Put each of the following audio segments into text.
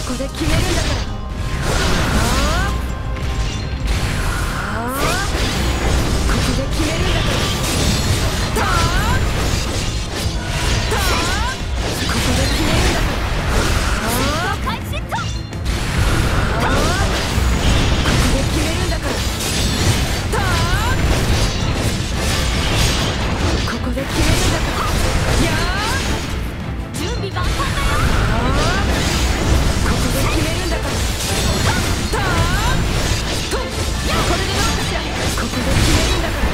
こで決めるんだから。ここで決めるんだから。ここで決めるんだから。ここで決めるんだから。ここで決めるんだから。やー、準備万端だよ。ここで決めるんだから。これでどうかしら。ここで決めるんだから。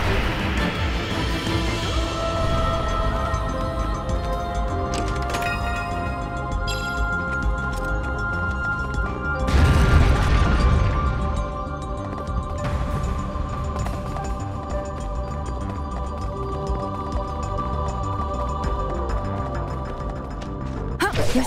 よし。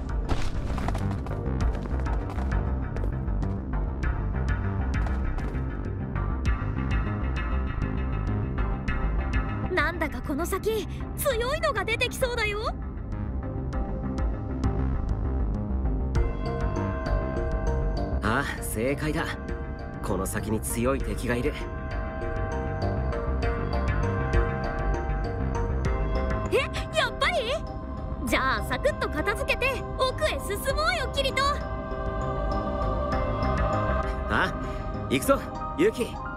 なんだかこの先強いのが出てきそうだよ。 ああ、正解だ。この先に強い敵がいる。 え、やっぱり？じゃあサクッと片付けて奥へ進もうよ、キリト。 あ、行くぞ、ユキ。